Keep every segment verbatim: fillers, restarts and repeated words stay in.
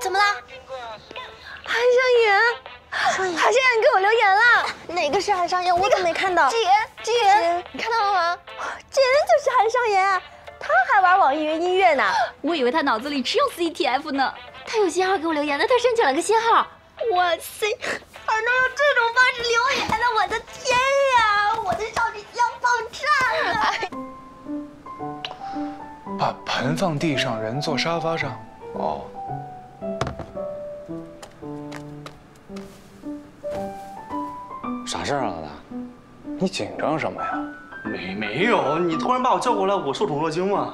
怎么了？韩商言，韩商言给我留言了。哪个是韩商言？我怎么没看到？智妍，智妍，你看到了吗？智妍就是韩商言，他还玩网易云音乐呢。 我以为他脑子里只有 C T F 呢。 他有信号给我留言的，他申请了个信号。哇塞，还能用这种方式留言的，我的天呀！我的少女心要爆炸了。 把盆放地上，人坐沙发上。哦。 啥事儿啊，老大？ 你紧张什么呀？ 没没有，你突然把我叫过来，我受宠若惊嘛。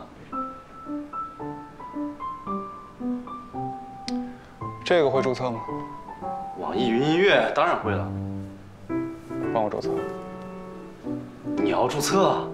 这个会注册吗？ 网易云音乐当然会了。 帮我注册。 你要注册？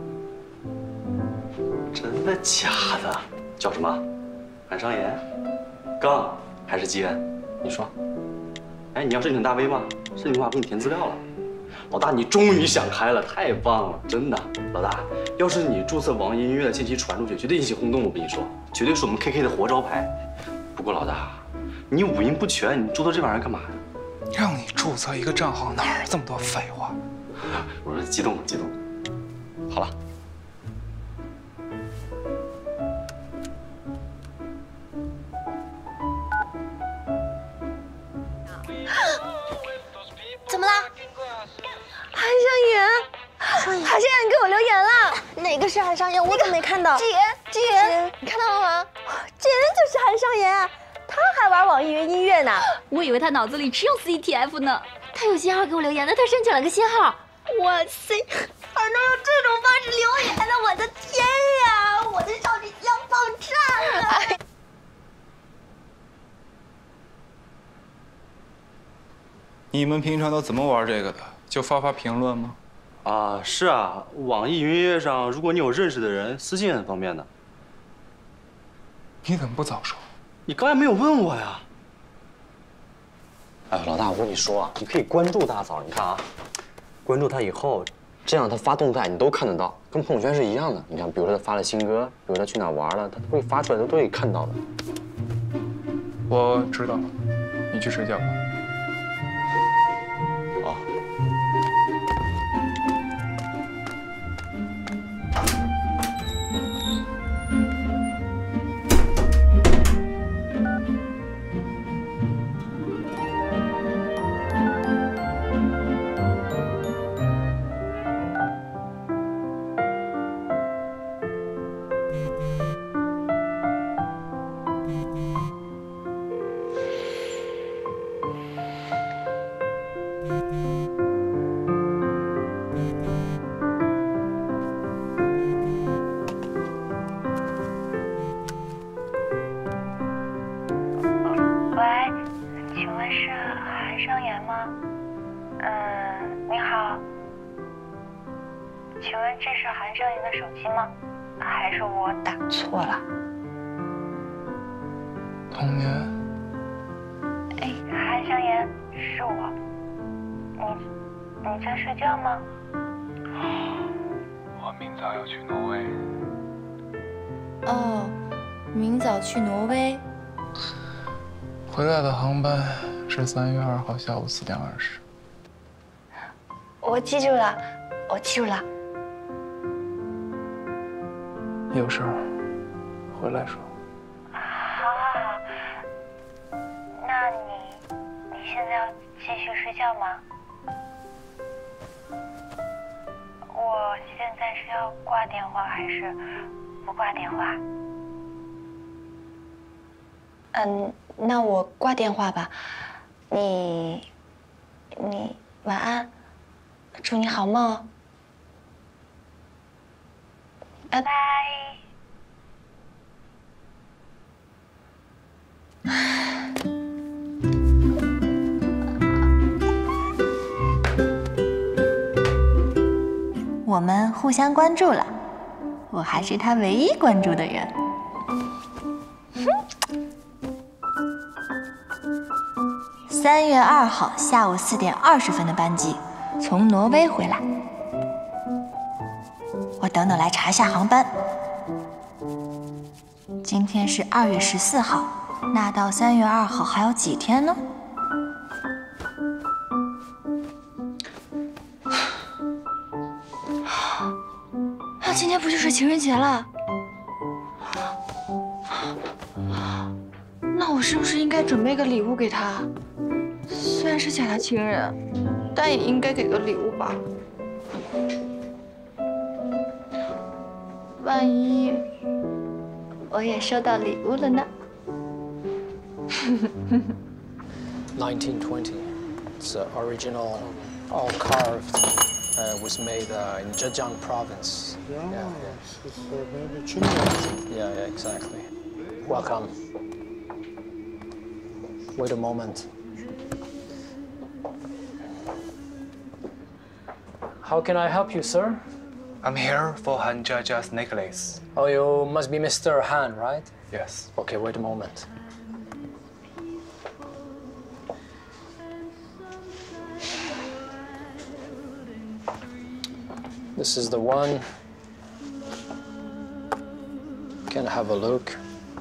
真的假的？叫什么？韩商言、刚还是基恩？你说。哎，你要申请大 V 吗？申请的话，我给你填资料了。老大，你终于想开了，太棒了，真的。老大，要是你注册网易音乐近期传出去，绝对引起轰动。我跟你说，绝对是我们 K K 的活招牌。不过老大，你五音不全，你注册这玩意儿干嘛呀？ 让你注册一个账号，哪儿这么多废话？ 我说激动了，激动了。好了。 怎么了？韩商言，韩商言给我留言了。哪个是韩商言？我怎么没看到？智妍，智妍，你看到了吗？智妍就是韩商言，他还玩网易云音乐呢。 我以为他脑子里只有 C T F 呢。 他有信号给我留言的，他申请了个信号。哇塞，还能用这种方式留言的，我的天呀！我的少女心要爆炸了。 你们平常都怎么玩这个的？就发发评论吗？ 啊，是啊，网易云音乐上，如果你有认识的人，私信很方便的。 你怎么不早说？ 你刚才没有问我呀。 哎，老大，我跟你说啊，你可以关注大嫂，你看啊，关注她以后，这样她发动态你都看得到，跟朋友圈是一样的。你看，比如说她发了新歌，比如她去哪玩了，她都会发出来，都都可以看到的。 我知道了，你去睡觉吧。 哦。 童年。 哎，韩商言，是我。你你在睡觉吗？ 我明早要去挪威。 哦，明早去挪威。 回来的航班是三月二号下午四点二十。 我记住了，我记住了。 有事儿回来说。 好，好，好。那你你现在要继续睡觉吗？我现在是要挂电话还是不挂电话？ 嗯，那我挂电话吧。你你晚安，祝你好梦哦。拜拜。我们互相关注了，我还是他唯一关注的人。三月二号下午四点二十分的班机，从挪威回来。我等等来查一下航班。今天是二月十四号， 那到三月二号还有几天呢？啊，今天不就是情人节了？那我是不是应该准备个礼物给他？虽然是假的情人，但也应该给个礼物吧。万一我也收到礼物了呢 nineteen twenty. It's uh, original, all carved. Uh, was made uh, in Zhejiang province. Yeah, yeah, it's uh, maybe Qingdao. yeah, yeah, exactly. Welcome. Wait a moment. How can I help you, sir? I'm here for Han Jiajia's necklace. Oh, you must be Mister Han, right? Yes. Okay, wait a moment. This is the one. Can have a look.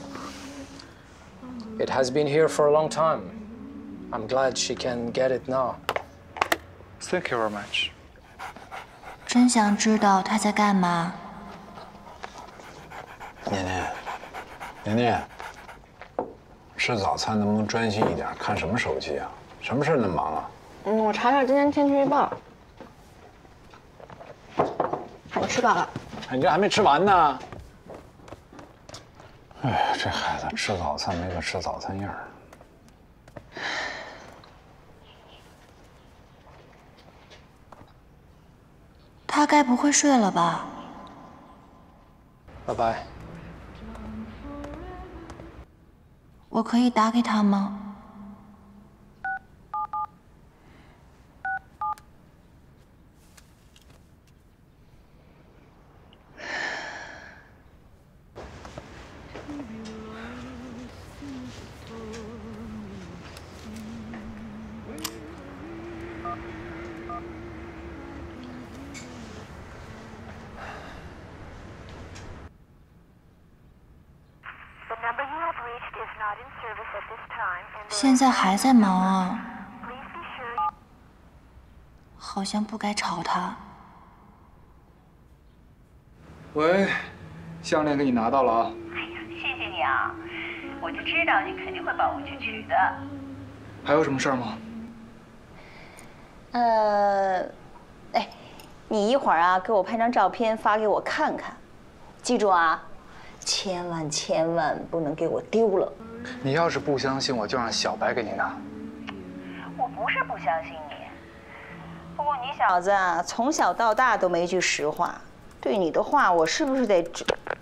It has been here for a long time. I'm glad she can get it now. Thank you very much. 真想知道他在干嘛。 年年，年年，吃早餐能不能专心一点？看什么手机啊？什么事那么忙啊？ 嗯，我查查今天天气预报。我吃饱了。 哎，你这还没吃完呢。哎呀，这孩子吃早餐没个吃早餐样儿。 他该不会睡了吧？ 拜拜。 我可以打给他吗？现在还在忙啊，好像不该吵他。 喂，项链给你拿到了啊。 哎呀，谢谢你啊，我就知道你肯定会帮我去取的。 还有什么事儿吗？ 呃，哎，你一会儿啊，给我拍张照片发给我看看，记住啊，千万千万不能给我丢了。 你要是不相信我，就让小白给你拿。 我不是不相信你，不过你小子啊，从小到大都没句实话，对你的话，我是不是得？